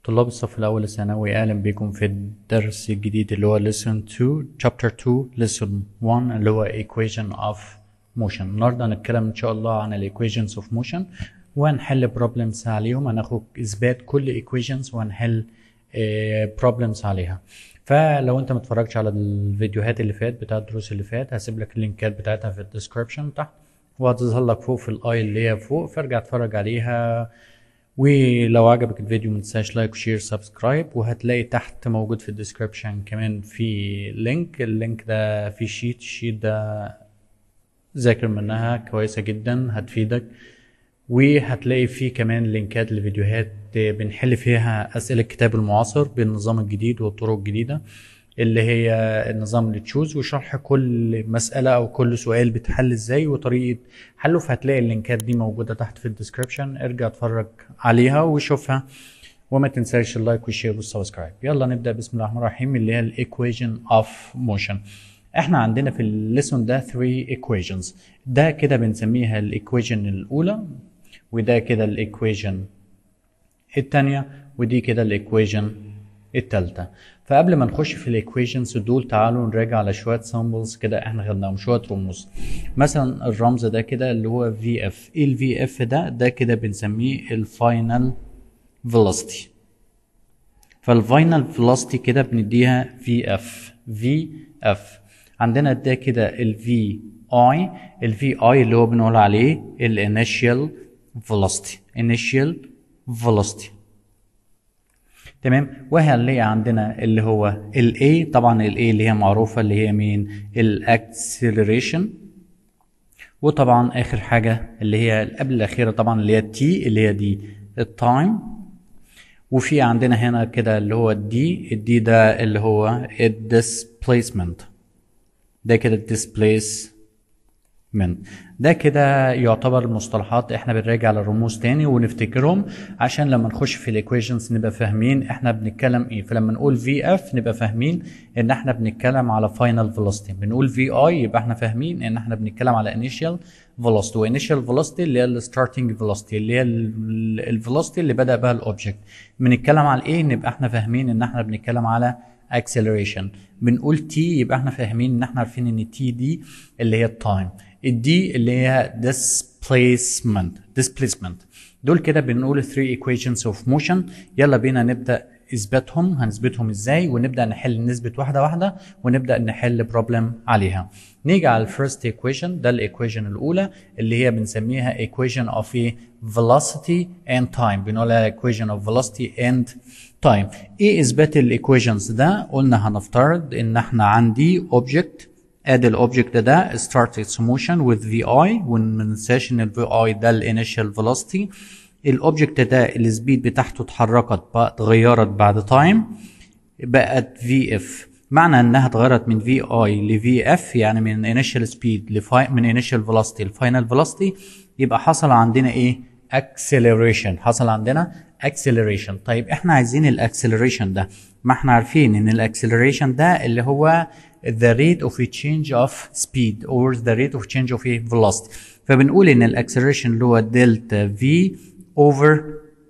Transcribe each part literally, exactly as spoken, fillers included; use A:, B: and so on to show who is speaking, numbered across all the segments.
A: طلاب الصف الأول الثانوي، أهلا بكم في الدرس الجديد اللي هو lesson two chapter two lesson one اللي هو equation of motion. النهارده هنتكلم إن شاء الله عن ال equations of motion وهنحل problems عليهم. هناخد إثبات كل equations وهنحل اه problems عليها. فلو أنت متفرجتش على الفيديوهات اللي فات بتاع الدروس اللي فات هسيب لك اللينكات بتاعتها في الديسكربشن تحت وهتظهر لك فوق في الاي اللي هي فوق، فارجع اتفرج عليها. ولو عجبك الفيديو متنساش لايك وشير سبسكرايب، وهتلاقي تحت موجود في الديسكربشن كمان في لينك. اللينك ده فيه شيت الشيت ده ذاكر منها كويسة جدا هتفيدك، وهتلاقي فيه كمان لينكات لفيديوهات بنحل فيها أسئلة الكتاب المعاصر بالنظام الجديد والطرق الجديدة اللي هي النظام اللي تشوز، وشرح كل مسألة أو كل سؤال بتحل ازاي وطريقة حله. فهتلاقي اللينكات دي موجودة تحت في الديسكريبشن، ارجع اتفرج عليها وشوفها وما تنساش اللايك والشير والسبسكرايب. يلا نبدأ بسم الله الرحمن الرحيم اللي هي الايكويشن اوف موشن. احنا عندنا في الليسون ده three equations. ده كده بنسميها الايكويشن الأولى، وده كده الايكويشن الثانية، ودي كده الايكويشن التالتة. فقبل ما نخش في الايكويشنز دول تعالوا نراجع على شويه سامبلز كده احنا خدناهم، شويه رموز. مثلا الرمز ده كده اللي هو في اف. ايه الفي اف ده؟ ده كده بنسميه الفاينل فيلوسيتي. فالفاينل فيلوسيتي كده بنديها في اف. في اف عندنا ده كده الفي اي. الفي اي اللي هو بنقول عليه الانيشال فيلوسيتي. انيشال فيلوسيتي تمام. وهنلاقي عندنا اللي هو الاي، طبعا الاي اللي هي معروفه اللي هي مين؟ الاكسلريشن. وطبعا اخر حاجه اللي هي قبل الاخيره طبعا اللي هي التي اللي هي دي التايم. وفي عندنا هنا كده اللي هو الدي. الدي ده اللي هو الديسبليسمنت. ده كده الديسبليسمنت. ده كده يعتبر المصطلحات. احنا بنراجع على الرموز تاني ونفتكرهم عشان لما نخش في الايكويشنز نبقى فاهمين احنا بنتكلم ايه. فلما نقول في اف نبقى فاهمين ان احنا بنتكلم على فاينل فيلوسيتي. بنقول في اي يبقى احنا فاهمين ان احنا بنتكلم على انيشال فيلوسيتي. وانيشال فيلوسيتي اللي هي الستارتنج فيلوسيتي اللي هي الفيلوسيتي اللي بدا بها الاوبجكت. بنتكلم على ايه؟ نبقى احنا فاهمين ان احنا بنتكلم على acceleration. بنقول تي يبقى احنا فاهمين ان احنا عارفين ان تي دي اللي هي التايم. الدي اللي هي displacement. displacement دول كده بنقول three equations of motion. يلا بينا نبدأ اثباتهم. هنثبتهم ازاي؟ ونبدأ نحل نثبت واحدة واحدة ونبدأ نحل بروبلم عليها. نيجي على الفيرست equation. ده الايكويشن الأولى اللي هي بنسميها equation of a velocity and time. بنقولها equation of velocity and time. ايه اثبات الايكويشنز ده؟ قلنا هنفترض ان احنا عندي object. ادي الاوبجكت ده start its motion with vi، وما ننساش ان الفي اي ده الانيشال فيلوسيتي. الاوبجكت ده السبيد بتاعته اتحركت اتغيرت بعد تايم بقت في اف. معنى انها اتغيرت من في اي لفي اف يعني من انيشال سبيد لفاي من انيشال فيلوسيتي لفاينل فيلوسيتي، يبقى حصل عندنا ايه؟ acceleration. حصل عندنا acceleration. طيب احنا عايزين الاكسلريشن ده. ما احنا عارفين ان الاكسلريشن ده اللي هو the rate of a change of speed or the rate of change of a velocity. فبنقول ان الاكسلريشن اللي هو دلتا v over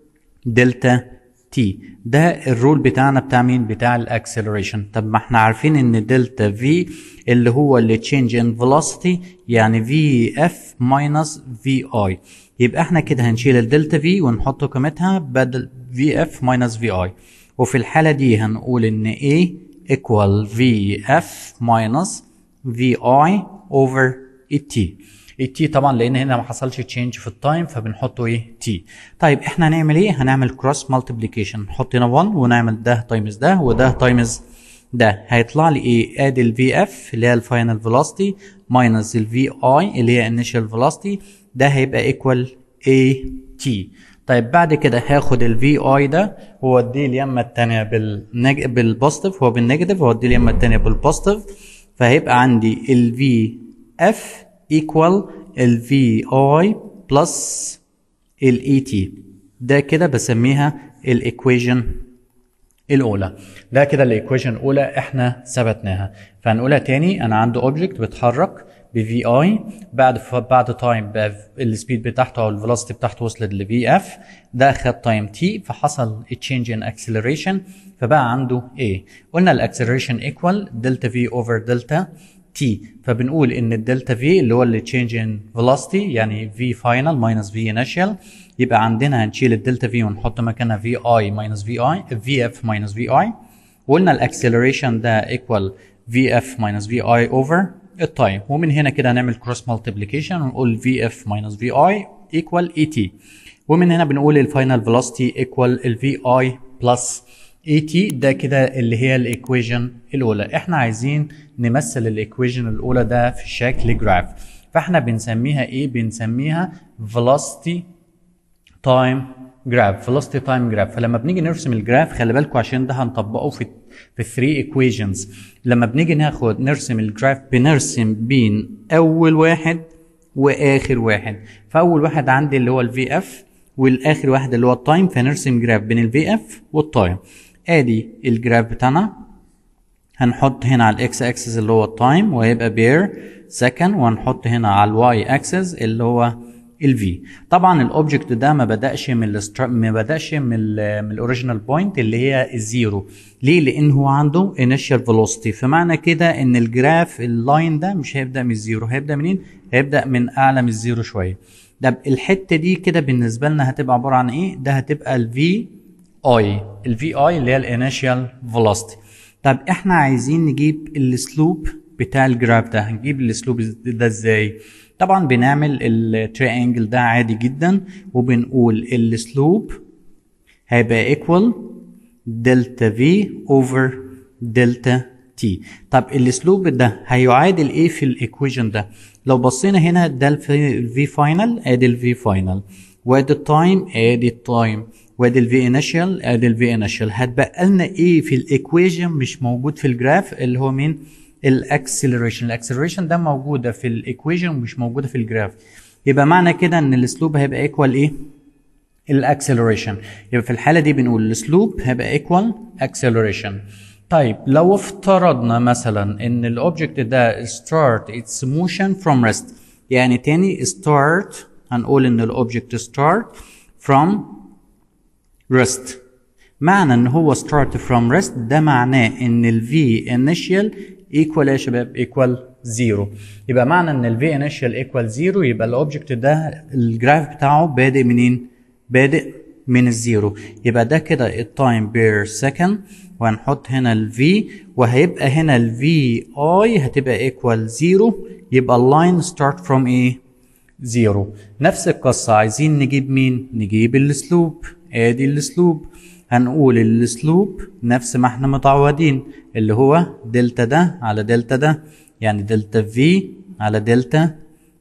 A: دلتا t. ده الرول بتاعنا بتاع مين؟ بتاع الاكسلريشن. طب ما احنا عارفين ان دلتا v اللي هو اللي change in velocity يعني vf minus vi. يبقى احنا كده هنشيل الدلتا v ونحط قيمتها بدل vf minus vi. وفي الحالة دي هنقول ان a equal vf minus vi over t. التي طبعا لان هنا ما حصلش تشينج في التايم فبنحطه ايه؟ تي. طيب احنا هنعمل ايه؟ هنعمل كروس مالتيبليكيشن. نحط هنا واحد ونعمل ده تايمز ده وده تايمز ده. هيطلع لي ايه؟ ادي الفي اف اللي هي الفاينل فيلوسيتي ماينس الفي اي اللي هي انيشال فيلوسيتي. ده هيبقى ايكوال اي تي. طيب بعد كده هاخد الفي اي ده واوديه اليمه الثانيه بالنج... بالبوزيتيف، هو بالنيجاتيف واوديه اليمه الثانيه بالبوزيتيف. فهيبقى عندي الفي اف ايكوال الفي اي بلس الاي تي. ده كده بسميها الايكويشن الاولى. ده كده الايكويشن الاولى احنا ثبتناها. فهنقولها تاني. انا عندي اوبجكت بيتحرك بفي اي، بعد بعد تايم السبيد بتاعته او الفيلوسيتي بتاعته وصلت لفي اف، ده خد تايم تي فحصل تشينج ان اكسلريشن فبقى عنده ايه. قلنا الاكسلريشن ايكوال دلتا في اوفر دلتا تي، فبنقول ان الدلتا في اللي هو اللي تشينج ان فيلوسيتي يعني في فاينل ماينس في انيشال، يبقى عندنا هنشيل الدلتا في ونحط مكانها في اي ماينس في اي في اف ماينس في اي. وقلنا الاكسلريشن ده ايكوال في اف ماينس في اي اوفر التايم، ومن هنا كده هنعمل كروس مالتيبليكيشن ونقول في اف ماينس في اي ايكوال اي تي، ومن هنا بنقول الفاينل فيلوسيتي ايكوال الفي اي بلس اي تي. ده كده اللي هي الايكويشن الاولى. احنا عايزين نمثل الايكويشن الاولى ده في شكل جراف، فاحنا بنسميها ايه؟ بنسميها velocity time graph velocity time graph. فلما بنيجي نرسم الجراف خلي بالكم عشان ده هنطبقه في في ثري ايكويشنز. لما بنيجي ناخد نرسم الجراف بنرسم بين اول واحد واخر واحد. فاول واحد عندي اللي هو الفي اف، والاخر واحد اللي هو التايم، فنرسم جراف بين الفي اف والتايم. ادي الجراف بتاعنا. هنحط هنا على الاكس اكسس اللي هو التايم وهيبقى بير سكند، وهنحط هنا على الواي اكسس اللي هو الفي. طبعا الاوبجكت ده ما بداش من الستر... ما بداش من ال من الاوريجينال بوينت اللي هي الزيرو. ليه؟ لان هو عنده انيشال فيلوسيتي، فمعنى كده ان الجراف اللاين ده مش هيبدا من الزيرو، هيبدا منين؟ هيبدا من اعلى من الزيرو شويه. ده الحته دي كده بالنسبه لنا هتبقى عباره عن ايه؟ ده هتبقى الفي اي الفي اي اللي هي الانيشال فيلوسيتي. طب احنا عايزين نجيب السلوب بتاع الجراف ده. هنجيب السلوب ده ازاي؟ طبعا بنعمل التريانجل ده عادي جدا، وبنقول السلوب هيبقى ايكوال دلتا في اوفر دلتا تي. طب السلوب ده هيعادل ايه في الايكويشن ده؟ لو بصينا هنا ده الفي فاينل ادي الفي فاينل، وادي التايم ادي التايم، وادي الفي انيشال ادي الفي انيشال. هتبقى لنا ايه في الايكويشن مش موجود في الجراف؟ اللي هو مين؟ الاكسلريشن. الاكسلريشن ده موجوده في الايكويشن ومش موجوده في الجراف. يبقى معنى كده ان السلوب هيبقى ايكوال ايه؟ الاكسلريشن. يبقى في الحاله دي بنقول السلوب هيبقى ايكوال اكسلريشن. طيب لو افترضنا مثلا ان الاوبجكت ده start its motion from rest، يعني تاني start هنقول ان الاوبجكت start from rest. معنى ان هو start from rest ده معناه ان ال v initial equal يا شباب equal zero. يبقى معنى ان ال v initial equal zero يبقى الاوبجكت ده الجراف بتاعه بادئ منين؟ بادئ من الزيرو. يبقى ده كده التايم بير سكند، وهنحط هنا ال v، وهيبقى هنا ال vi هتبقى equal zero. يبقى اللاين start from ايه؟ زيرو. نفس القصة عايزين نجيب مين؟ نجيب السلوب. ادي السلوب. هنقول السلوب نفس ما احنا متعودين اللي هو دلتا ده على دلتا ده، يعني دلتا في على دلتا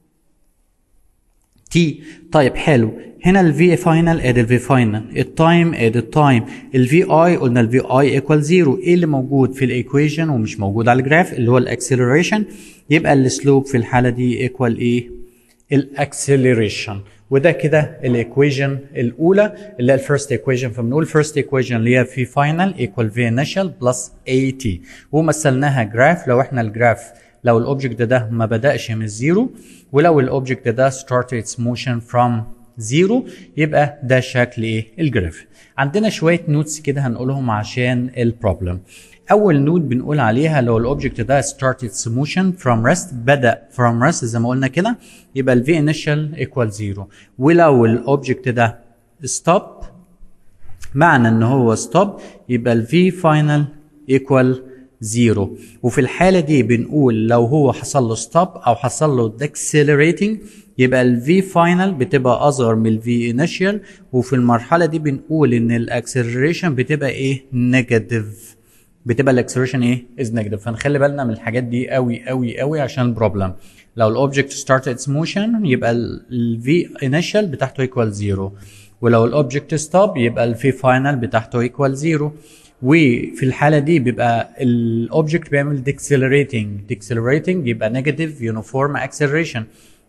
A: تي. طيب حلو. هنا الفي فاينل ادي الفي فاينل، التايم ادي التايم، الفي اي قلنا الفي اي ايكوال زيرو. ايه اللي موجود في الايكويشن ومش موجود على الجراف؟ اللي هو الاكسلريشن. يبقى السلوب في الحالة دي ايكوال ايه؟ الاكسلريشن. وده كده الايكويشن الاولى اللي هي الفيرست ايكويشن. فبنقول فيرست ايكويشن اللي هي في فاينل ايكوال في انيشال بلس اي تي، ومثلناها جراف. لو احنا الجراف لو الاوبجكت ده ما بداش من الزيرو، ولو الاوبجكت ده start its motion from زيرو، يبقى ده شكل ايه؟ الجراف. عندنا شويه نوتس كده هنقولهم عشان البروبلم. اول نوت بنقول عليها لو الاوبجكت ده start its motion from rest، بدا from rest زي ما قلنا كده، يبقى ال v initial equal زيرو. ولو الاوبجكت ده stop، معنى ان هو stop يبقى ال v final equal زيرو. وفي الحاله دي بنقول لو هو حصل له stop او حصل له decelerating يبقى ال v final بتبقى اصغر من ال v initial. وفي المرحله دي بنقول ان الاكسلريشن بتبقى ايه؟ نيجاتيف. بتبقى الاكسلريشن ايه؟ از نيجاتيف. فنخلي بالنا من الحاجات دي قوي قوي قوي عشان البروبلم. لو الاوبجكت ستارت اتس موشن يبقى ال v initial بتاعته ايكوال زيرو، ولو الاوبجكت ستوب يبقى ال v final بتاعته ايكوال زيرو. وفي الحاله دي بيبقى الاوبجكت بيعمل ديكسلريتنج. ديكسلريتنج يبقى نيجاتيف يونيفورم اكسلريشن. في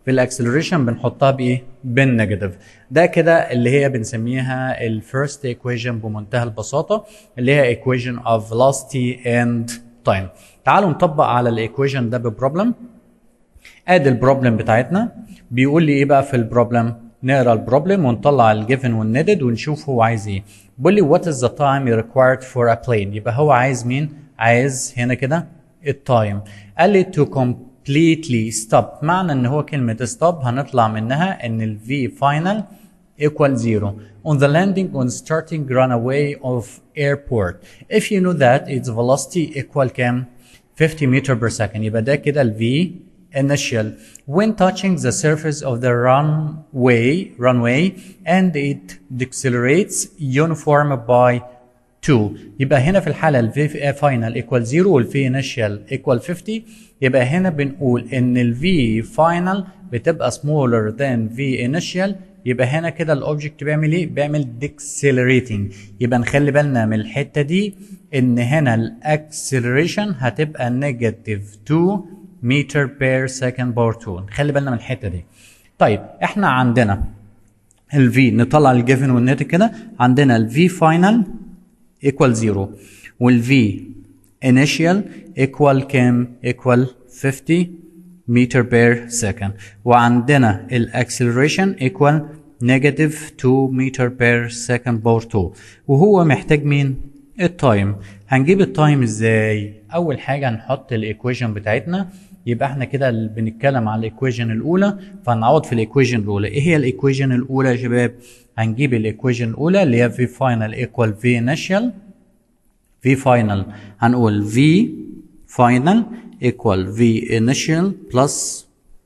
A: بالاكسلريشن بنحطها بايه؟ بالنيجاتيف. ده كده اللي هي بنسميها الفيرست ايكويشن بمنتهى البساطه، اللي هي ايكويشن اوف velocity اند تايم. تعالوا نطبق على الايكويشن ده ببروبلم. ادي البروبلم بتاعتنا. بيقول لي ايه بقى في البروبلم؟ نقرا البروبلم ونطلع الجيفن والنيدد ونشوف هو عايز ايه. بيقول لي what is the time required for a plane. يبقى هو عايز مين؟ عايز هنا كده التايم. قال لي to completely stop. معنى ان هو كلمه stop هنطلع منها ان ال v final equal zero on the landing on starting runaway of airport. If you know that its velocity equal كام؟ fifty meter per second. يبقى ده كده ال v initial when touching the surface of the runway runway and it decelerates uniform by two. يبقى هنا في الحالة ال v final equal zero وال v initial equal fifty. يبقى هنا بنقول ان ال v final بتبقى smaller than v initial. يبقى هنا كده الاوبجكت بيعمل ايه؟ بيعمل decelerating. يبقى نخلي بالنا من الحتة دي ان هنا الاكسلريشن هتبقى نيجاتيف two متر بير سكند باور two. نخلي بالنا من الحته دي. طيب احنا عندنا ال V، نطلع الجيفن والناتج كده. عندنا ال V final equal zero وال V initial equal كام؟ equal fifty متر بير سكند. وعندنا الاكسلريشن equal negative two متر بير سكند باور two. وهو محتاج مين؟ التايم. هنجيب التايم ازاي؟ اول حاجه هنحط الايكويشن بتاعتنا. يبقى احنا كده بنتكلم على الايكويشن الاولى، فهنعوض في الايكويشن الاولى. ايه هي الايكويشن الاولى يا شباب؟ هنجيب الايكويشن الاولى اللي هي v final equal v initial. v final هنقول v final equal v initial plus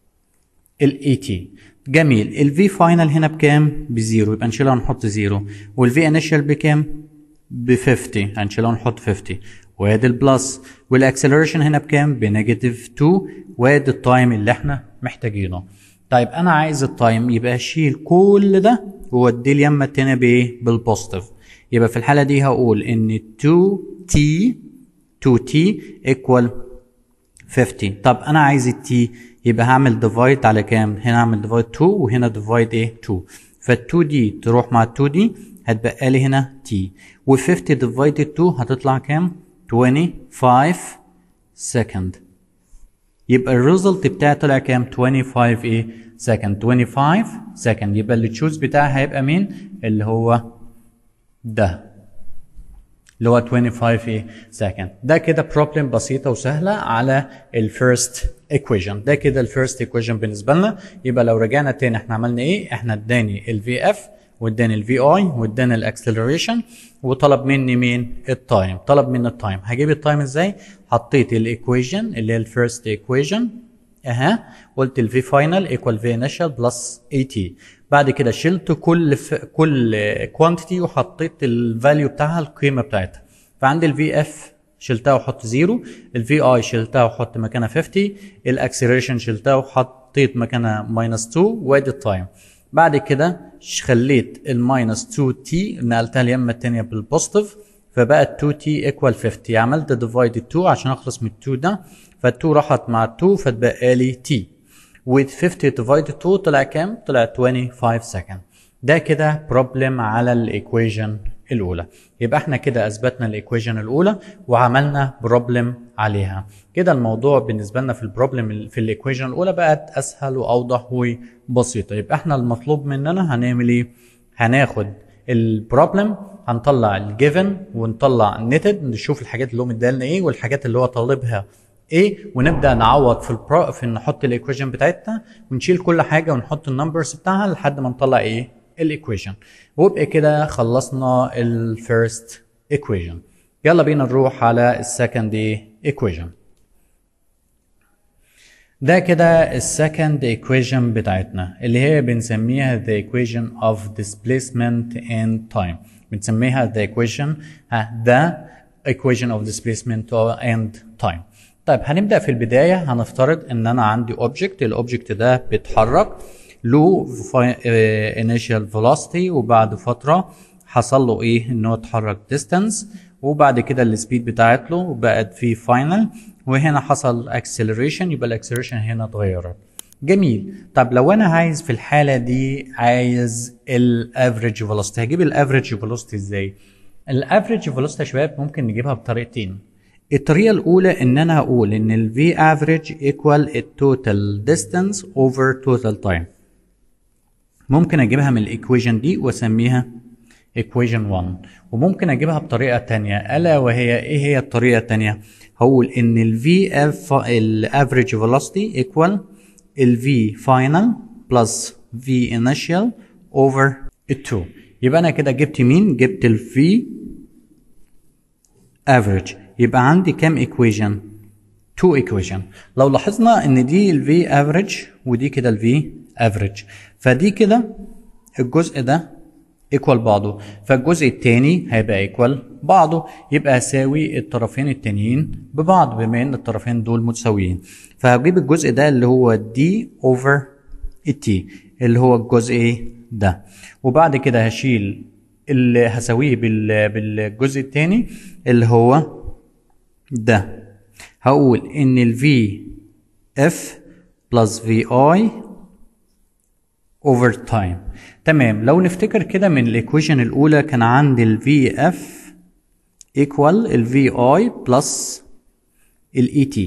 A: ال at. جميل. ال v final هنا بكام؟ بزيرو، يبقى نشيلها ونحط زيرو. وال v initial بكام؟ ب fifty، هنشيلها ونحط fifty. وادي البلس. والاكسلريشن هنا بكام؟ بنيجاتيف two. وادي التايم اللي احنا محتاجينه. طيب انا عايز التايم، يبقى اشيل كل ده واديه اليمه التانيه بايه؟ بالبوزيتيف. يبقى في الحاله دي هقول ان two t two t equal fifty. طب انا عايز التي، يبقى هعمل ديفايد على كام؟ هنا هعمل ديفايد two وهنا ديفايد ايه؟ two. فال two دي تروح مع ال two دي هتبقى لي هنا t. و fifty divided two هتطلع كام؟ twenty-five second. يبقى الريزلت بتاعي طلع كام؟ twenty-five ايه؟ second. twenty-five second. يبقى اللي تشوز بتاعي هيبقى مين؟ اللي هو ده، اللي هو twenty-five ايه؟ second. ده كده بروبلم بسيطة وسهلة على الفيرست ايكويشن. ده كده الفيرست ايكويشن بالنسبة لنا. يبقى لو رجعنا تاني احنا عملنا ايه؟ احنا اداني ال في اف واداني ال في اي واداني الاكسلريشن وطلب مني مين؟ التايم. طلب مني التايم. هجيب التايم ازاي؟ حطيت الايكويشن اللي هي الفيرست ايكويشن اها، قلت ال v final equal v initial plus at. بعد كده شلت كل ف... كل كوانتيتي وحطيت الفاليو بتاعها، القيمه بتاعتها. فعندي ال في اف شلتها وحط زيرو، ال في اي شلتها وحط مكانها fifty، الاكسلريشن شلتها وحطيت مكانها minus two، وادي التايم. بعد كده خليت الماينس two t نقلتها اليمه الثانيه بالبوزيتيف، فبقت two t equal fifty. عملت ديفايد two عشان اخلص من two ده، فال two راحت مع two فتبقى لي t. with fifty divided two طلع كام؟ طلع twenty-five second. ده كده بروبلم على الايكويشن الاولى. يبقى احنا كده اثبتنا الايكويشن الاولى وعملنا بروبلم عليها. كده الموضوع بالنسبه لنا في البروبلم في الايكويشن الاولى بقت اسهل واوضح وبسيطه. يبقى احنا المطلوب مننا هنعمل ايه؟ هناخد البروبلم، هنطلع الجيفن ونطلع النيتد، نشوف الحاجات اللي هو مديها لنا ايه والحاجات اللي هو طالبها ايه، ونبدا نعوض في البرو في نحط الايكويشن بتاعتنا ونشيل كل حاجه ونحط النمبرز بتاعها لحد ما نطلع ايه؟ الايكويشن. وبقى كده خلصنا الفيرست ايكويشن. يلا بينا نروح على السكند ايكويشن. ده كده السكند ايكويشن بتاعتنا اللي هي بنسميها the equation of displacement and time. بنسميها the equation ها the equation of displacement and time. طيب هنبدأ في البداية. هنفترض ان انا عندي object، الاوبجكت ده بيتحرك له initial velocity وبعد فترة حصل له ايه؟ ان هو اتحرك distance وبعد كده السبيد بتاعت له بقت في final، وهنا حصل acceleration يبقى الاكسلريشن هنا اتغيرت. جميل. طب لو انا عايز في الحاله دي عايز الافريج فيلوسيتي، هجيب الافريج فيلوسيتي ازاي؟ الافريج فيلوسيتي يا شباب ممكن نجيبها بطريقتين. الطريقه الاولى ان انا هقول ان ال V average equal التوتال distance over total time. ممكن اجيبها من الايكويشن دي واسميها equation واحد، وممكن اجيبها بطريقه تانية الا وهي ايه هي الطريقه التانية؟ هقول ان ال V F ال average velocity equal ال V final plus V initial over اتنين. يبقى انا كده جبت مين؟ جبت ال V average. يبقى عندي كام equation؟ اتنين equation. لو لاحظنا ان دي ال V average ودي كده ال V average، فدي كده الجزء ده equal بعضه، فالجزء التاني هيبقى equal بعضه، يبقى هساوي الطرفين التانيين ببعض بما ان الطرفين دول متساويين. فهجيب الجزء ده اللي هو d over t اللي هو الجزء ده، وبعد كده هشيل اللي هساويه بالجزء التاني اللي هو ده. هقول ان ال vf plus vi over time. تمام. لو نفتكر كده من الايكويشن الاولى كان عندي ال vf equal ال vi plus ال et.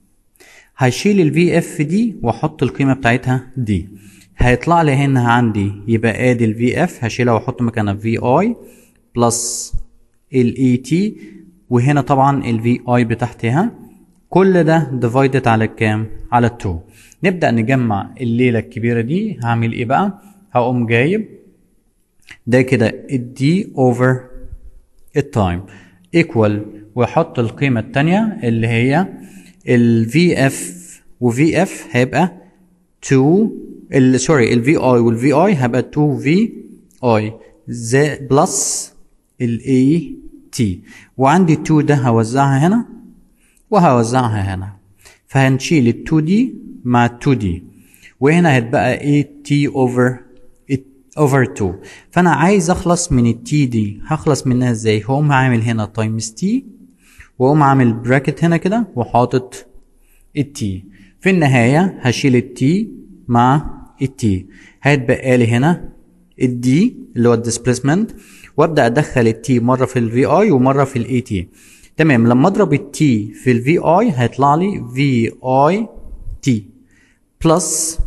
A: هشيل ال vf دي واحط القيمه بتاعتها دي، هيطلع لي هنا عندي يبقى ادي ال vf هشيلها واحط مكانها vi plus ال et، وهنا طبعا ال vi بتاعتها. كل ده divided على كام؟ على اتنين. نبدأ نجمع الليلة الكبيرة دي. هعمل ايه بقى؟ هقوم جايب ده كده الدي over التايم equal واحط القيمة التانية اللي هي ال vf و vf هيبقى اتنين ال سوري ال vi وال vi هيبقى اتنين vi زي بلس ال at، وعندي اتنين ده هوزعها هنا وهوزعها هنا، فهنشيل ال اتنين دي مع ال اتنين دي، وهنا هتبقى at over over اتنين. فانا عايز اخلص من التي دي، هخلص منها ازاي؟ هقوم عامل هنا تايمز تي واقوم عامل براكت هنا كده وحاطط التي. في النهايه هشيل التي مع التي، هيتبقى لي هنا الدي اللي هو الديسبيسمنت، وابدا ادخل التي مره في الفي اي ومره في الاي تي. تمام. لما اضرب التي في الفي اي هيطلع لي في اي تي بلس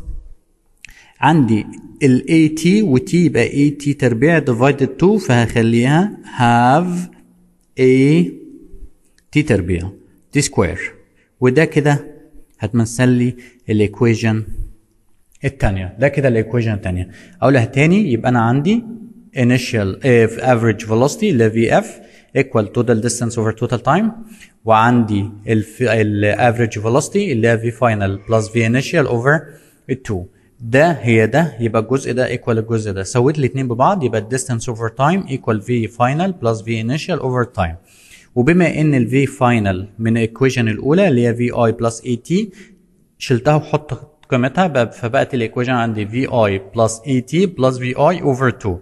A: عندي ال at و t يبقى at تربيع divided اتنين، فهخليها have a t تربيع t square، وده كده هتمثل لي الايكويشن الثانيه. ده كده الايكويشن الثانيه. اقولها تاني. يبقى انا عندي initial uh, average velocity اللي هي vf equal total distance over total time، وعندي ال average velocity اللي هي v final plus v initial over اتنين. ده هي ده، يبقى الجزء ده equal الجزء ده، سويت الاثنين ببعض يبقى distance over time equal v final plus v initial over time. وبما ان ال v final من الايكويشن الاولى اللي هي vi plus at شلتها وحط قيمتها، فبقت الايكويشن عندي vi plus at plus vi over اتنين.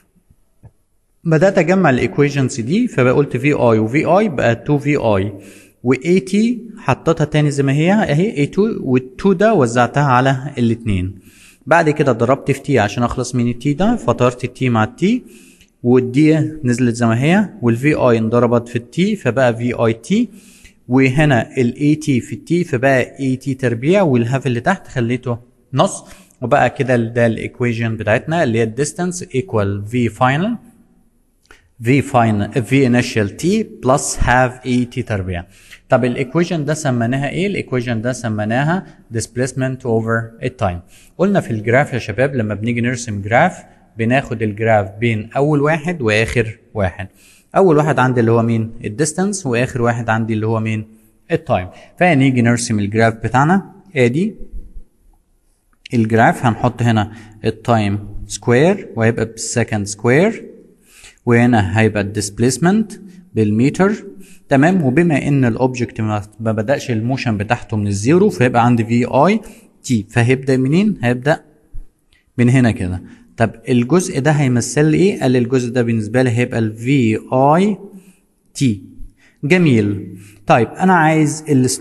A: بدات اجمع الايكويشنز دي، فقلت vi و vi بقى اتنين vi، و at حطيتها تاني زي ما هي اهي a اتنين، وال اتنين ده وزعتها على الاثنين. بعد كده ضربت في تي عشان اخلص من التي ده، فطرت التي مع التي والدي نزلت زي ما هي، والفي اي انضربت في التي فبقى في اي تي، وهنا الاي تي في التي فبقى اي تي تربيع، والهاف اللي تحت خليته نص، وبقى كده ده الايكويشن بتاعتنا اللي هي الديستانس ايكوال في فاينل في فاينل في انيشال تي بلس هاف اي تي تربيع. طب الايكويشن ده سميناها ايه؟ الايكويشن ده سميناها displacement over التايم. قلنا في الجراف يا شباب لما بنيجي نرسم جراف بناخد الجراف بين اول واحد واخر واحد. اول واحد عندي اللي هو مين؟ الديستانس، واخر واحد عندي اللي هو مين؟ التايم. فهنيجي نرسم الجراف بتاعنا. ادي الجراف، هنحط هنا التايم سكوير وهيبقى بالسكند سكوير، وهنا هيبقى الديسبيسمنت بالمتر. تمام. وبما ان الاوبجكت ما بداش الموشن بتاعته من الزيرو فهيبقى عندي في اي تي، فهيبدا منين؟ هيبدا من هنا كده. طب الجزء ده هيمثل لي ايه؟ قال لي الجزء ده بالنسبه لي هيبقى الفي اي تي. جميل. طيب انا عايز السلوب.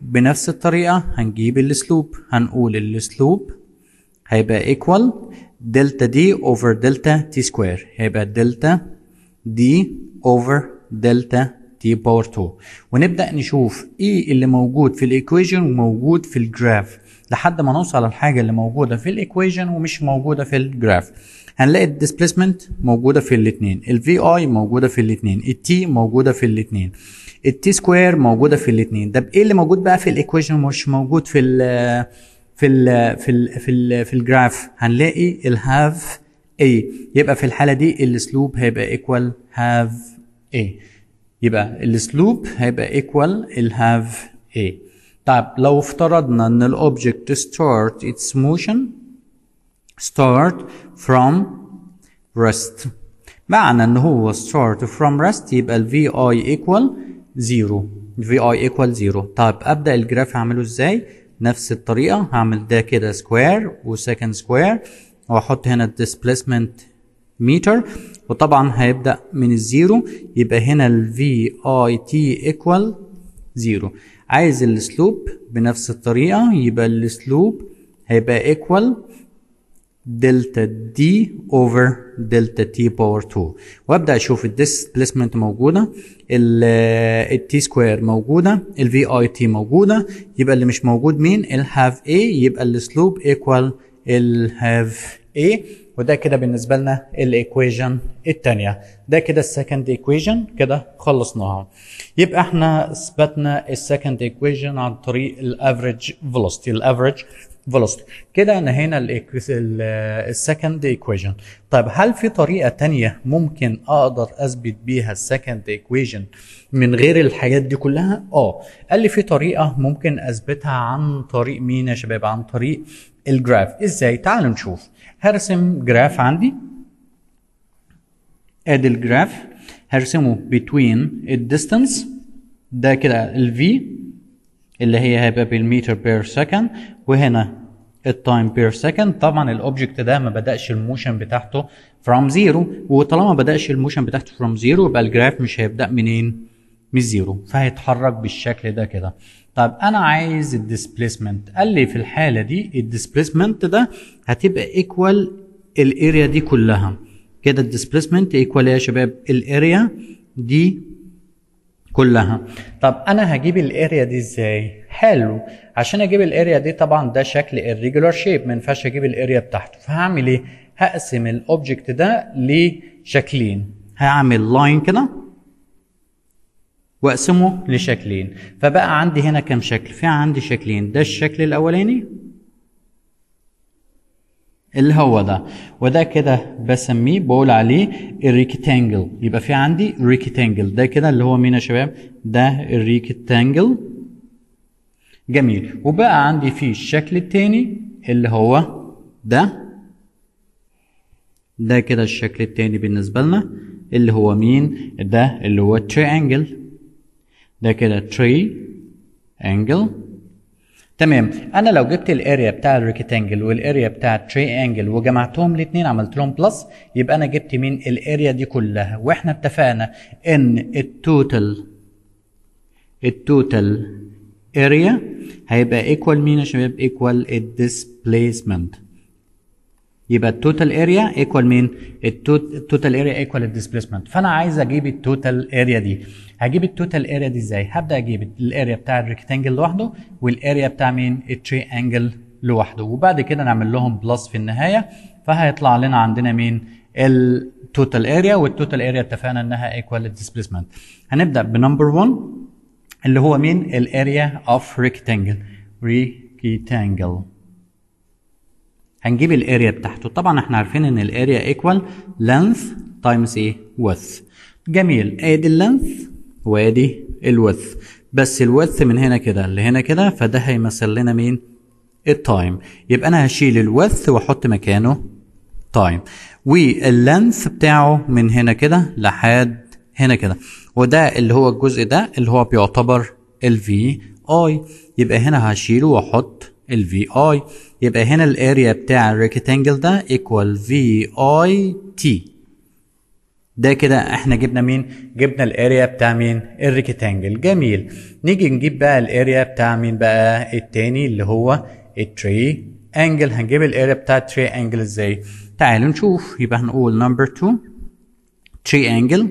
A: بنفس الطريقة هنجيب السلوب، هنقول السلوب هيبقى equal دلتا دي over دلتا تي سكوير، هيبقى دلتا دي over دلتا تي باور اتنين، ونبدأ نشوف ايه اللي موجود في الايكويجن وموجود في الجراف لحد ما نوصل للحاجة اللي موجودة في الايكويجن ومش موجودة في الجراف. هنلاقي الديسبيسمنت موجودة في الاثنين، الفي اي موجودة في الاثنين، التي موجودة في الاثنين، التي سكوير موجودة في الاثنين. ده ايه اللي موجود بقى في الايكويجن مش موجود في ال في ال في ال في ال في الجراف؟ هنلاقي الهاف اي، يبقى في الحالة دي السلوب هيبقى ايكوال هاف اي، يبقى السلوب هيبقى ايكوال الهاف اي. طيب لو افترضنا ان الاوبجكت start its motion start from rest، معنى ان هو start from rest يبقى ال في اي equal zero، ال في اي equal zero. طيب ابدا الجراف هعمله ازاي؟ نفس الطريقه، هعمل ده كده سكوير وسكند سكوير، واحط هنا الديسبيسمنت متر، وطبعا هيبدا من الزيرو، يبقى هنا ال في اي تي equal زيرو. عايز السلوب بنفس الطريقه، يبقى السلوب هيبقى equal دلتا دي اوفر دلتا تي باور اتنين، وابدا اشوف الديسبيسمنت موجوده، التي سكوير موجوده، الفي اي تي موجوده، يبقى اللي مش موجود مين؟ الهاف اي، يبقى السلوب ايكوال الهاف اي. وده كده بالنسبه لنا الايكويجن الثانيه. ده كده السكند ايكويجن كده خلصناها. يبقى احنا اثبتنا السكند ايكويجن عن طريق الافريج فيلوسيتي، الافريج فيلوسيتي كده انهينا السكند ايكويجن. طيب هل في طريقه تانية ممكن اقدر اثبت بيها السكند ايكويجن من غير الحاجات دي كلها؟ اه قال لي في طريقه ممكن اثبتها عن طريق مين يا شباب؟ عن طريق الجراف. ازاي؟ تعالوا نشوف. هرسم جراف عندي، ادي الجراف هرسمه between الديستانس، ده كده الفي اللي هي هيبقى بالمتر بير سكند، وهنا التايم بير سكند. طبعا الاوبجكت ده ما بدأش الموشن بتاعته فروم زيرو، وطالما ما بدأش الموشن بتاعته فروم زيرو يبقى الجراف مش هيبدأ منين؟ من زيرو، فهيتحرك بالشكل ده كده. طب انا عايز الديسبيسمنت، قال لي في الحاله دي الديسبيسمنت ده هتبقى ايكوال الاريا دي كلها كده. الديسبيسمنت ايكوال يا شباب الاريا دي كلها. طب انا هجيب الاريا دي ازاي؟ حلو، عشان اجيب الاريا دي طبعا ده شكل الريجولار شيب، ما ينفعش اجيب الاريا بتاعته، فهعمل ايه؟ هقسم الاوبجكت ده لشكلين، هعمل لاين كده واقسمه لشكلين، فبقى عندي هنا كام شكل؟ في عندي شكلين، ده الشكل الاولاني اللي هو ده، وده كده بسميه بقول عليه الريكتانجل، يبقى في عندي ريكتانجل ده كده اللي هو مين يا شباب؟ ده الريكتانجل. جميل. وبقى عندي في الشكل التاني اللي هو ده، ده كده الشكل التاني بالنسبه لنا اللي هو مين؟ ده اللي هو التريانجل، ده كده تري انجل. تمام. انا لو جبت الاريا بتاع الريكتانجل والاريا بتاع التري انجل وجمعتهم الاثنين عملت لهم بلس، يبقى انا جبت مين؟ الاريا دي كلها. واحنا اتفقنا ان التوتال التوتال اريا هيبقى ايكوال مين يا شباب؟ ايكوال الديسبيسمنت. يبقى التوتال اريا ايكوال مين؟ التوتال اريا ايكوال الديسبيسمنت. فانا عايز اجيب التوتال اريا دي. هجيب التوتال اريا دي ازاي؟ هبدا اجيب الاريا بتاع الريكتانجل لوحده والاريا بتاع مين؟ التري انجل لوحده، وبعد كده نعمل لهم بلس في النهايه، فهيطلع لنا عندنا مين؟ التوتال اريا، والتوتال اريا اتفقنا انها ايكوال الديسبيسمنت. هنبدا بنمبر واحد اللي هو مين؟ الاريا اوف ريكتانجل، ريكتانجل. هنجيب الاريا بتاعته. طبعا احنا عارفين ان الاريا ايكوال لينث تايمز ايه؟ ويدث. جميل. ادي اللينث وادي الويدث، بس الويدث من هنا كده لهنا كده، فده هيمثل لنا مين؟ التايم. يبقى انا هشيل الويدث واحط مكانه تايم، واللينث بتاعه من هنا كده لحد هنا كده، وده اللي هو الجزء ده اللي هو بيعتبر الفي اي. يبقى هنا هشيله واحط الفي اي، يبقى هنا الاريا بتاع الريكتانجل ده ايكوال في اي تي. ده كده احنا جبنا مين؟ جبنا الاريا بتاع مين؟ الريكتانجل. جميل. نيجي نجيب بقى الاريا بتاع مين بقى؟ التاني اللي هو التري انجل. هنجيب الاريا بتاع التري انجل ازاي؟ تعالوا نشوف. يبقى هنقول نمبر اتنين تري انجل.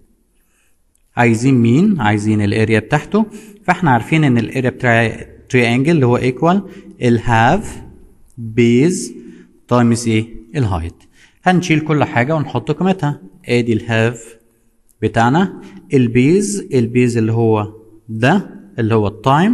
A: عايزين مين؟ عايزين الاريا بتاعته. فاحنا عارفين ان الاريا بتاع تري انجل اللي هو ايكوال الهاف بيز تايمز ايه؟ الهايت. هنشيل كل حاجه ونحط قيمتها. ادي الهاف بتاعنا، البيز البيز اللي هو ده اللي هو التايم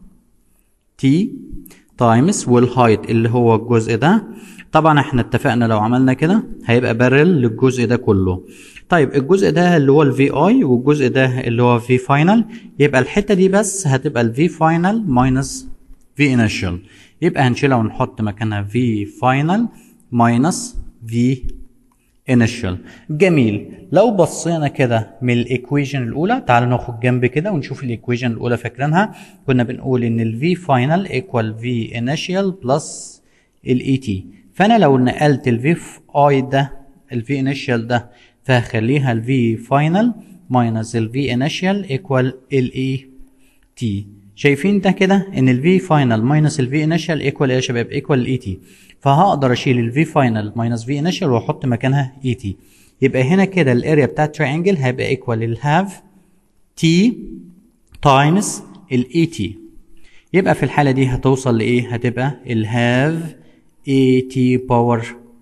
A: تي تايمز، والهايت اللي هو الجزء ده. طبعا احنا اتفقنا لو عملنا كده هيبقى بارل للجزء ده كله. طيب الجزء ده اللي هو الفي اي والجزء ده اللي هو في فاينل، يبقى الحته دي بس هتبقى الفي فاينل ماينس في انيشال. يبقى هنشيلها ونحط مكانها في فاينل ماينس في انيشال. جميل. لو بصينا كده من الايكويشن الاولى، تعالوا ناخد جنب كده ونشوف الايكويشن الاولى. فاكرينها كنا بنقول ان الفي فاينل ايكوال في انيشال بلس الاي تي. فانا لو نقلت الفي اي ده الفي انيشال ده فهخليها الفي فاينل ماينس الفي انيشال ايكوال الاي تي. شايفين ده كده ان الفي فاينل ماينس الفي انيشال ايكوال ايه يا شباب؟ ايكوال الاي تي. فهقدر اشيل الفي فاينل ماينس في انيشال واحط مكانها اي تي. يبقى هنا كده الاريا بتاعت تريانجل هيبقى ايكوال الهاف تي تايمز الاي تي. يبقى في الحاله دي هتوصل لايه؟ هتبقى الهاف اي تي باور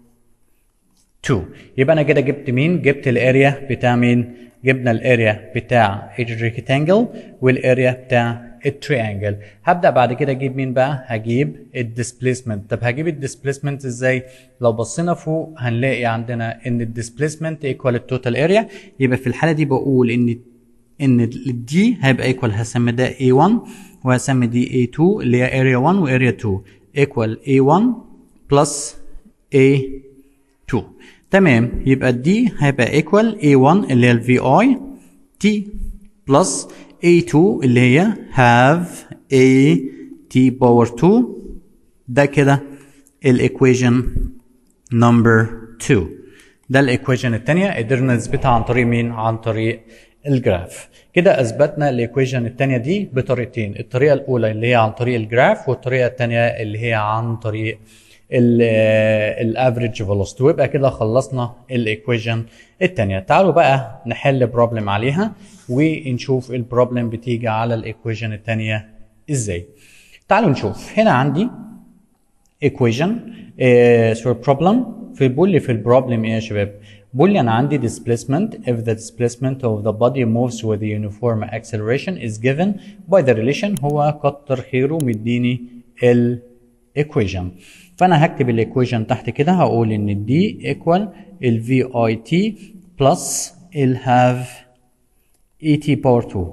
A: اتنين. يبقى انا كده جبت مين؟ جبت الاريا بتاع مين؟ جبنا الاريا بتاع الريكتانجل والاريا بتاع التريانجل. هبدا بعد كده اجيب مين بقى؟ هجيب الديسبيسمنت. طب هجيب الديسبيسمنت ازاي؟ لو بصينا فوق هنلاقي عندنا ان الديسبيسمنت ايكوال التوتال اريا. يبقى في الحاله دي بقول ان ان الدي هيبقى ايكوال، هسمي ده اي واحد وهسمي دي اي اتنين اللي هي اريا واحد واريا اتنين ايكوال اي واحد بلس اي اتنين. تمام. يبقى الدي هيبقى ايكوال اي واحد اللي هي الفي اي تي بلس اي اتنين اللي هي هاف اي تي باور اتنين. ده كده الايكويشن نمبر اتنين. ده الايكويشن الثانيه قدرنا نثبتها عن طريق مين؟ عن طريق الجراف. كده اثبتنا الايكويشن الثانيه دي بطريقتين، الطريقه الاولى اللي هي عن طريق الجراف والطريقه الثانيه اللي هي عن طريق الافريج فيلوسيتي. ويبقى كده خلصنا الايكويشن الثانيه. تعالوا بقى نحل بروبلم عليها ونشوف البروبلم بتيجي على الايكويشن الثانيه ازاي. تعالوا نشوف. هنا عندي ايكويشن سوري بروبلم. في بيقول لي في البروبلم ايه يا شباب؟ بيقول لي انا عندي displacement if the displacement of the body moves with a uniform acceleration is given by the relation. هو كتر خيره مديني الايكويشن. فانا هكتب الايكويشن تحت كده، هقول ان دي ايكوال الفي اي تي بلس الهاف اي تي باور اتنين.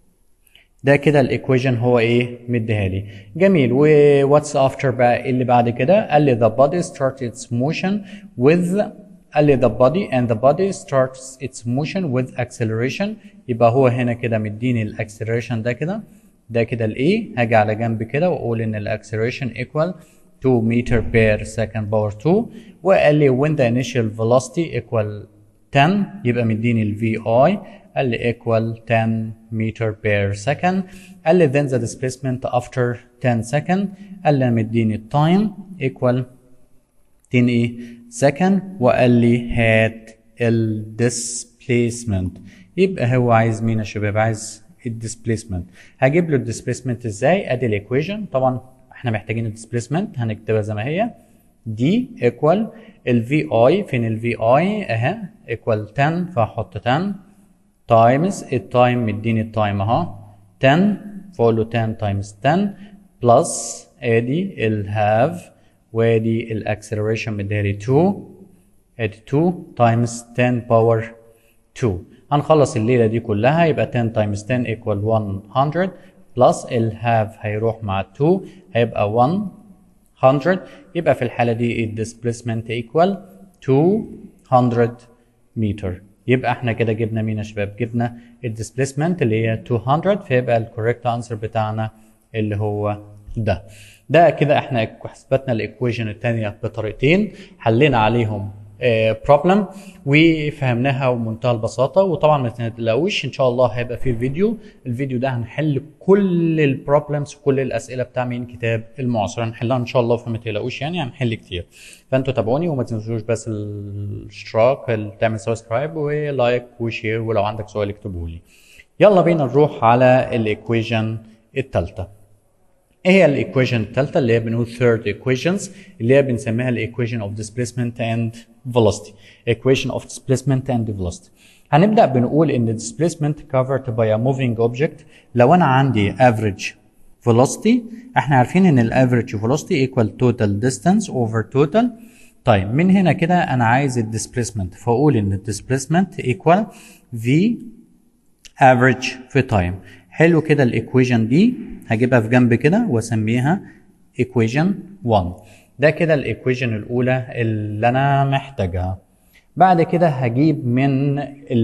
A: ده كده الايكويشن هو ايه؟ مديها لي. جميل. وواتس افتر بقى اللي بعد كده؟ قال لي the body starts its motion with قال لي the body and the body starts its motion with acceleration. يبقى هو هنا كده مديني الاكسلريشن ده كده ده كده الايه. هاجي على جنب كده واقول ان الاكسلريشن equal two meter per second power two. وقال لي when the initial velocity equal ten يبقى مديني ال في اي قال لي equal ten meter per second. قال لي then the displacement after ten second قال لي مديني التايم equal ten ايه second. وقال لي هات ال displacement. يبقى هو عايز مين يا شباب؟ عايز الديسبيسمنت. هجيب له الديسبيسمنت ازاي؟ ادي الايكويشن. طبعا احنا محتاجين الديسبيسمنت هنكتبها زي ما هي دي ايكوال الفي اي. فين الفي اي؟ اهي ايكوال ten فهحط ten تايمز التايم مديني التايم اهو ten فاقول له ten تايمز ten بلس ادي الهاف وادي الاكسلريشن مديها لي two ادي two تايمز ten باور two. هنخلص الليله دي كلها يبقى ten تايمز ten ايكوال one hundred بلس الهاف هيروح مع two هيبقى one hundred. يبقى في الحاله دي الديسبيسمنت ايكوال two hundred متر. يبقى احنا كده جبنا مين يا شباب؟ جبنا الديسبيسمنت اللي هي two hundred. فيبقى الكوريكت انسر بتاعنا اللي هو ده. ده كده احنا اثبتنا الايكويشن الثانيه بطريقتين حلينا عليهم بروبلم وفهمناها بمنتهى البساطه. وطبعا ما تقلقوش ان شاء الله هيبقى في الفيديو الفيديو ده هنحل كل البروبلمز وكل الاسئله بتاع من كتاب المعاصر، هنحلها ان شاء الله، فما تقلقوش يعني هنحل كتير. فانتوا تابعوني وما تنسوش بس الاشتراك، تعمل سبسكرايب ولايك وشير، ولو عندك سؤال اكتبه لي. يلا بينا نروح على الايكويشن الثالثه. ايه هي الايكويشن الثالثه اللي هي بنقول third equations اللي هي بنسميها الايكويشن of displacement and velocity. equation of displacement and velocity. هنبدا بنقول ان displacement covered by a moving object. لو انا عندي average velocity، احنا عارفين ان average velocity equal total distance over total. طيب من هنا كده انا عايز الديسبليسمنت، فاقول ان الديسبليسمنت equal v average في time. حلو كده الايكويشن دي هجيبها في جنب كده واسميها equation واحد. ده كده الايكويشن الاولى اللي انا محتاجها. بعد كده هجيب من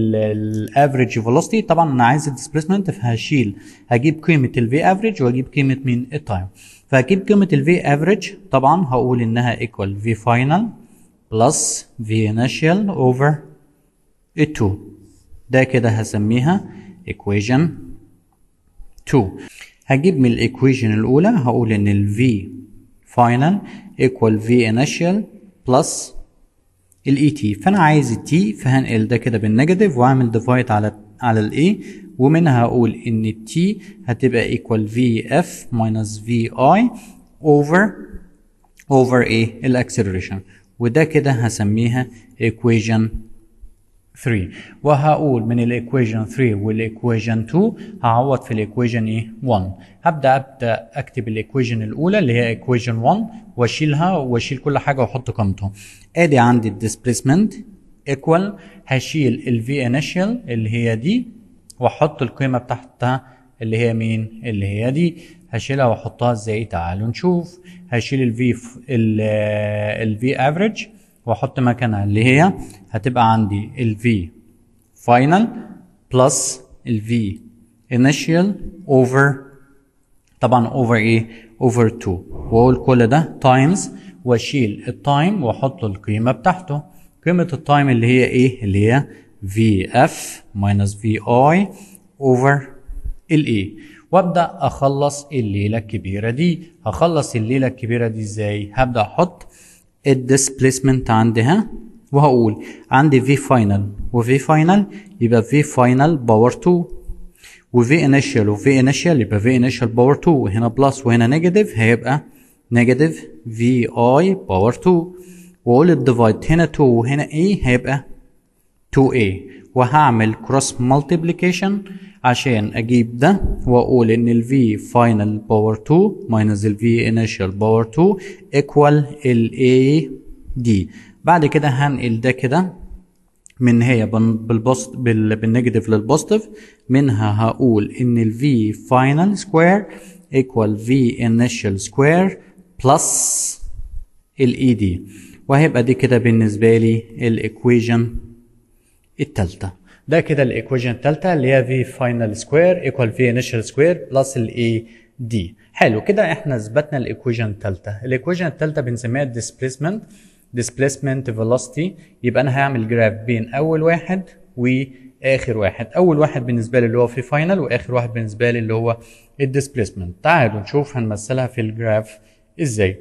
A: الافريج فيلوسيتي، طبعا انا عايز الديسبيسمنت فهشيل، هجيب قيمه الفي افريج واجيب قيمه من التايم. فهجيب قيمه الفي افريج، طبعا هقول انها ايكوال في فاينل بلس في انيشال اوفر اتنين. ده كده هسميها equation اتنين. هجيب من الايكويشن الاولى هقول ان ال V final equal V initial plus ال Et. فانا عايز ال T فهنقل ده كده بالنيجاتيف واعمل ديفايد على على ال A، ومنها هقول ان ال T هتبقى equal Vf minus Vi over over ايه الاكسلريشن. وده كده هسميها equation ثلاثة. وهقول من الايكويشن ثلاثة والايكويشن اتنين هعوض في الايكويشن ايه واحد. هبدا ابدا اكتب الايكويشن الاولى اللي هي ايكويشن واحد واشيلها واشيل كل حاجه واحط قيمته. ادي عندي الديسبيسمنت ايكوال، هشيل الفي انيشال اللي هي دي واحط القيمه بتاعتها اللي هي مين؟ اللي هي دي. هشيلها واحطها ازاي؟ تعالوا نشوف. هشيل الفي الفي افريج واحط مكانها اللي هي هتبقى عندي ال V final plus ال V initial over، طبعا over ايه؟ over اتنين، واقول كل ده times واشيل التايم واحط القيمه بتاعته. قيمه التايم اللي هي ايه؟ اللي هي Vf minus Vi over ال A. وابدا اخلص الليله الكبيره دي. هخلص الليله الكبيره دي ازاي؟ هبدا احط الديسبليسمنت عندها وهقول عندي في فاينل وفي فاينل يبقى في فاينل باور اتنين، وفي انيشال وفي انيشال يبقى في انيشال باور اتنين، وهنا بلس وهنا نيجاتيف هيبقى نيجاتيف في اي باور اتنين، واقول الديفايد هنا اتنين وهنا ايه هيبقى اتنين اي، وهعمل كروس مالتيبليكيشن عشان اجيب ده واقول ان ال V final power اتنين minus ال V initial power اتنين equal ال A دي. بعد كده هنقل ده كده من هي بالبوست بالنيجاتيف للبوزيتيف، منها هقول ان ال V final square equal V initial square plus ال E دي. وهيبقى دي كده بالنسبه لي الايكويشن الثالثه. ده كده الايكويشن الثالثه اللي هي في فاينل سكوير ايكوال في انيشال سكوير بلس الاي دي. حلو كده احنا اثبتنا الايكويشن الثالثه. الايكويشن الثالثه بنسميها الديسبيسمنت ديسبيسمنت فيلوسيتي. يبقى انا هعمل جراف بين اول واحد واخر واحد. اول واحد بالنسبه لي اللي هو في فاينل، واخر واحد بالنسبه لي اللي هو الديسبيسمنت. تعالوا نشوف هنمثلها في الجراف ازاي.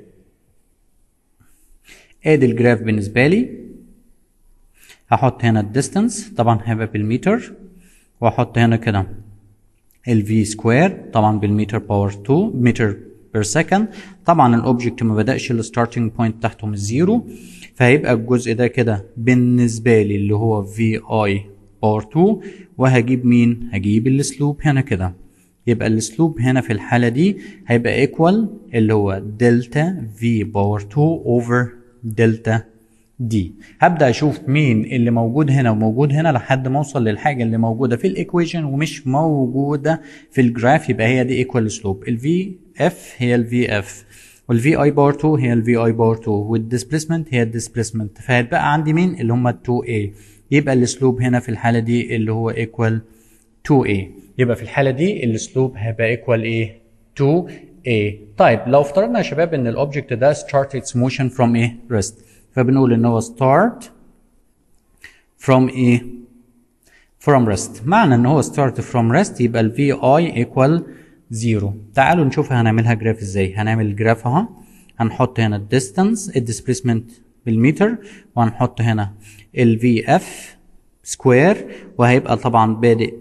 A: ادي الجراف بالنسبه لي، هحط هنا الديستانس طبعا هيبقى بالمتر، واحط هنا كده ال V سكوير طبعا بالمتر باور اتنين متر بير سكند. طبعا الاوبجكت ما بدأش الستارتنج بوينت بتاعته من الزيرو، فهيبقى الجزء ده كده بالنسبه لي اللي هو في اي باور اتنين، وهجيب مين؟ هجيب السلوب هنا كده. يبقى السلوب هنا في الحاله دي هيبقى ايكوال اللي هو دلتا في باور اتنين اوفر دلتا دي. هبدا اشوف مين اللي موجود هنا وموجود هنا لحد ما اوصل للحاجه اللي موجوده في الايكويشن ومش موجوده في الجراف، يبقى هي دي ايكوال سلوب. الفي اف هي الفي اف، والفي اي باور اتنين هي الفي اي باور اتنين، والديسبيسمنت هي الديسبيسمنت. فهيتبقى عندي مين؟ اللي هم اتنين اي. يبقى السلوب هنا في الحاله دي اللي هو ايكوال اتنين اي. يبقى في الحاله دي السلوب هيبقى ايكوال ايه؟ اتنين اي. طيب لو افترضنا يا شباب ان الاوبجكت ده start its motion from ايه؟ rest، فبنقول ان هو start from ايه from rest. معنى ان هو start from rest يبقى ال vi equal zero. تعالوا نشوف هنعملها جراف ازاي. هنعمل الجراف اهو، هنحط هنا ال distance ال displacement بالمتر، وهنحط هنا ال vf square، وهيبقى طبعا بادئ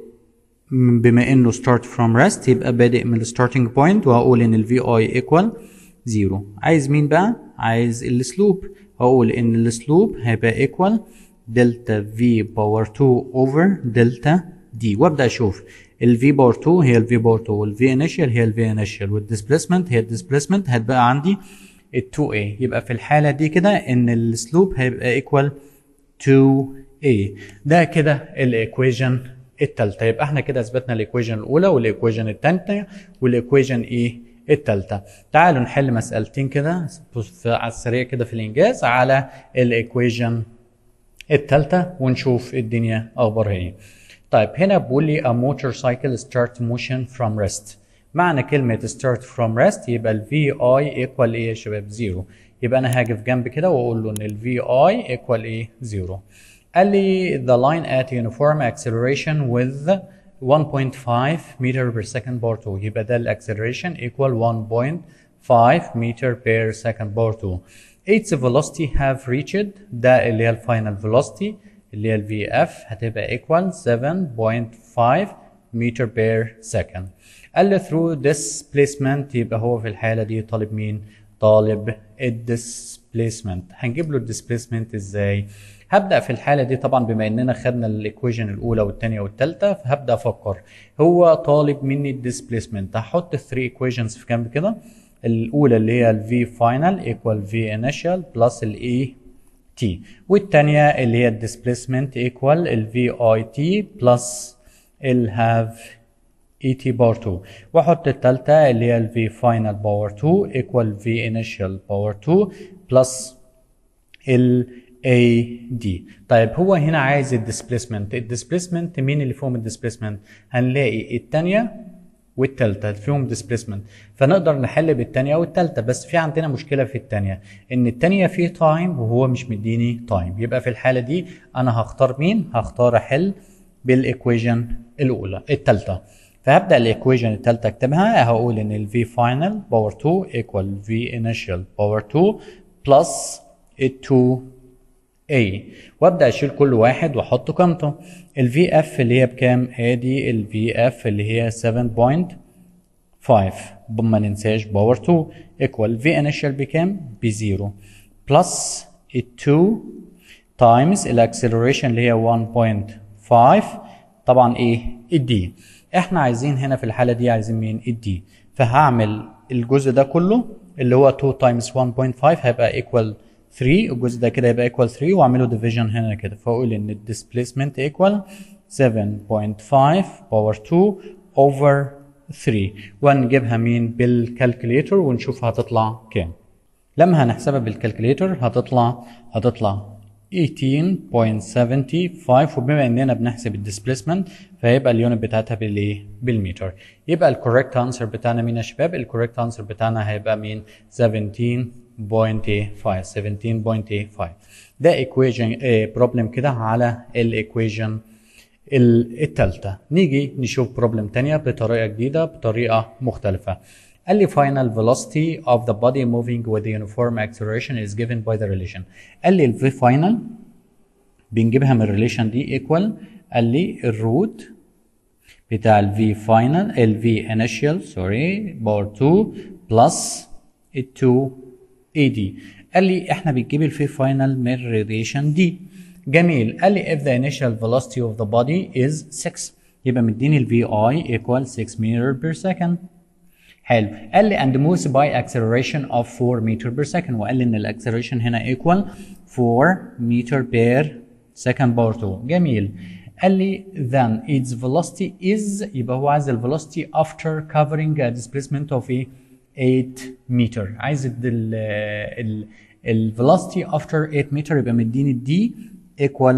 A: بما انه start from rest يبقى بادئ من ال starting point، وهقول ان ال vi equal zero. عايز مين بقى؟ عايز السلوب. هقول ان السلوب هيبقى equal دلتا v باور two over دلتا d، وابدا اشوف ال v باور two هي ال v باور two، وال v initial هي ال v initial، وال displacement هي ال displacement. هتبقى عندي ال two a. يبقى في الحالة دي كده ان السلوب هيبقى equal two a. ده كده الايكويجن التالتة. يبقى احنا كده اثبتنا الايكويجن الاولى والايكويجن الثانية والايكويجن ايه التالتة. تعالوا نحل مسألتين كده على السريع كده في الانجاز على الايكويجن التالتة ونشوف الدنيا اخبارها ايه. طيب هنا بيقول لي a motorcycle start motion from rest. معنى كلمة start from rest يبقى ال vi equal ايه يا شباب؟ زيرو. يبقى انا هاجي في جنب كده واقول له ان ال vi equal ايه؟ زيرو. قال لي the line at uniform acceleration with one point five meter per second power two. يبقى ده الاكسلريشن equal one point five meter per second power two. its velocity have reached، ده اللي هي الفاينل velocity اللي هي ال vf هتبقى equal seven point five meter per second. قال لي through displacement، يبقى هو في الحالة دي طالب مين؟ طالب الديسبليسمنت. هنجيب له الديسبليسمنت ازاي؟ هبدأ في الحالة دي طبعا بما اننا خدنا الايكويجن الاولى والثانية والثالثة، فهبدأ افكر هو طالب مني الديسبليسمنت. هحط الثري ايكويجنز في جنب كده. الاولى اللي هي ال v final equal v initial plus ال e t، والثانية اللي هي الديسبليسمنت equal ال v i t plus ال have e t باور two، واحط الثالثة اللي هي ال v final باور two equal v initial باور two plus ال A D. طيب هو هنا عايز الديسبليسمنت. الديسبليسمنت مين اللي فيهم الديسبليسمنت؟ هنلاقي الثانية والثالثة فيهم ديسبليسمنت، فنقدر نحل بالثانية والثالثة. بس في عندنا مشكلة في الثانية، ان الثانية فيه تايم وهو مش مديني تايم. يبقى في الحالة دي انا هختار مين؟ هختار احل بالايكويجن الاولى الثالثة. فهبدأ الايكويجن الثالثة اكتبها. هقول ان ال v final باور two equal v initial باور two plus ال two A، وابدا اشيل كل واحد واحط قيمته. ال vf اللي هي بكام؟ ادي ال vf اللي هي seven point five، ما ننساش باور two equal v initial بكام؟ بزيرو plus ال two times الاكسلريشن اللي هي one point five، طبعا ايه؟ الدي. احنا عايزين هنا في الحاله دي عايزين مين؟ الدي. فهعمل الجزء ده كله اللي هو two times one point five هيبقى equal three، الجزء ده كده يبقى equal three، واعمله division هنا كده. فاقول ان الديسبليسمنت equal seven point five باور two over three، ونجيبها مين؟ بالكالكوليتر ونشوف هتطلع كام. لما هنحسبها بالكالكوليتر هتطلع هتطلع eighteen point seven five، وبما اننا بنحسب الديسبليسمنت فهيبقى اليونت بتاعتها بالايه؟ بالمتر. يبقى الكوريكت انسر بتاعنا مين يا شباب؟ الكوريكت انسر بتاعنا هيبقى مين؟ seventeen point five seventeen point five. ده ايكويجن بروبلم كده على الايكويجن الثالثه. نيجي نشوف بروبلم ثانيه بطريقه جديده بطريقه مختلفه. قال لي final velocity of the body moving with the uniform acceleration is given by the relation. قال لي ال v final بنجيبها من الريليشن دي equal، قال لي الروت بتاع ال v final ال v initial سوري باور two plus ال two A D. قال لي احنا بنجيب ال v final من الريليشن دي. جميل. قال لي if the initial velocity of the body is six، يبقى مديني ال vi equal six meter per second. حلو. قال لي and moves by acceleration of four meter per second، وقال لي ان الاكسلريشن هنا equal four meter per second باور two. جميل. قال لي then its velocity is، يبقى هو عايز ال velocity after covering a displacement of a eight meter. عايز ال ال ال velocity after eight meter، يبقى مديني دي equal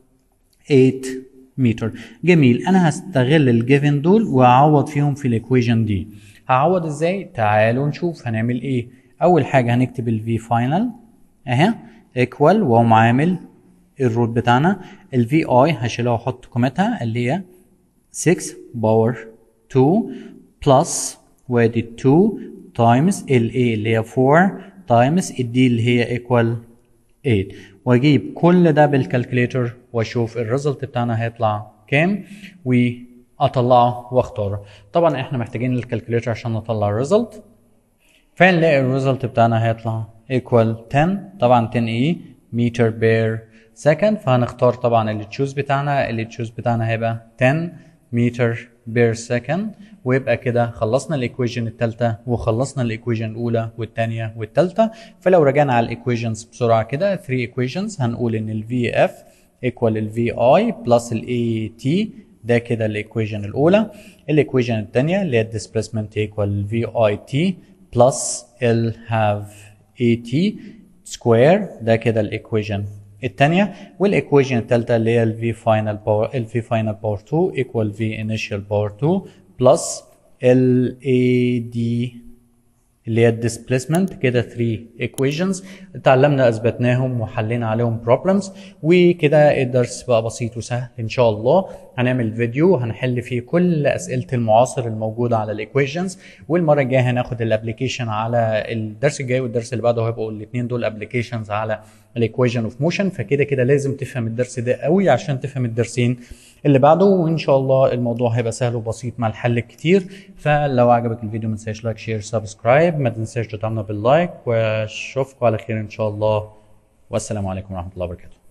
A: eight meter. جميل. انا هستغل الجيفن دول واعوض فيهم في الايكويشن دي. هعوض ازاي؟ تعالوا نشوف هنعمل ايه. اول حاجه هنكتب ال v final اهي equal واقوم عامل الروت بتاعنا ال في اي هشيلها واحط قيمتها اللي هي ستة باور اتنين بلس وادي اتنين تايمز ال A اللي هي أربعة تايمز ال D اللي هي equal تمانية، واجيب كل ده بالكالكوليتر واشوف الريزلت بتاعنا هيطلع كام واطلعه واختاره. طبعا احنا محتاجين الكالكوليتر عشان نطلع الريزلت، فنلاقي الريزلت بتاعنا هيطلع equal عشرة، طبعا عشرة ايه متر بير سكند، فهنختار طبعا اللي تشوز بتاعنا، اللي تشوز بتاعنا هيبقى عشرة متر بير سكند. ويبقى كده خلصنا الايكويشن الثالثه وخلصنا الايكويشن الاولى والثانيه والثالثه. فلو رجعنا على الايكويشنز بسرعه كده ثلاثة ايكويشنز، هنقول ان ال في اف equal ال في اي بلس ال اي تي، ده كده الايكويشن الاولى. الايكويشن الثانيه اللي هي displacement equal ال في اي تي بلس ال have اي تي سكوير، ده كده الايكويشن الثانيه. والايكويشن الثالثه اللي هي ال في final باور ال في final باور اتنين equal في initial باور اتنين بلس ال اي دي اللي هي الديسبليسمنت. كده ثلاثة equations اتعلمنا اثبتناهم وحلينا عليهم problems، وكده الدرس بقى بسيط وسهل. ان شاء الله هنعمل فيديو هنحل فيه كل اسئله المعاصر الموجوده على الايكويشنز، والمره الجايه هناخد الابلكيشن على الدرس الجاي والدرس اللي بعده هيبقوا الاثنين دول ابلكيشنز على الايكويشن اوف موشن. فكده كده لازم تفهم الدرس ده قوي عشان تفهم الدرسين اللي بعده، وان شاء الله الموضوع هيبقى سهل وبسيط مع الحل كتير. فلو عجبك الفيديو ما تنساش لايك شير سبسكرايب، ما تنساش تدعمنا باللايك، واشوفكم على خير ان شاء الله، والسلام عليكم ورحمه الله وبركاته.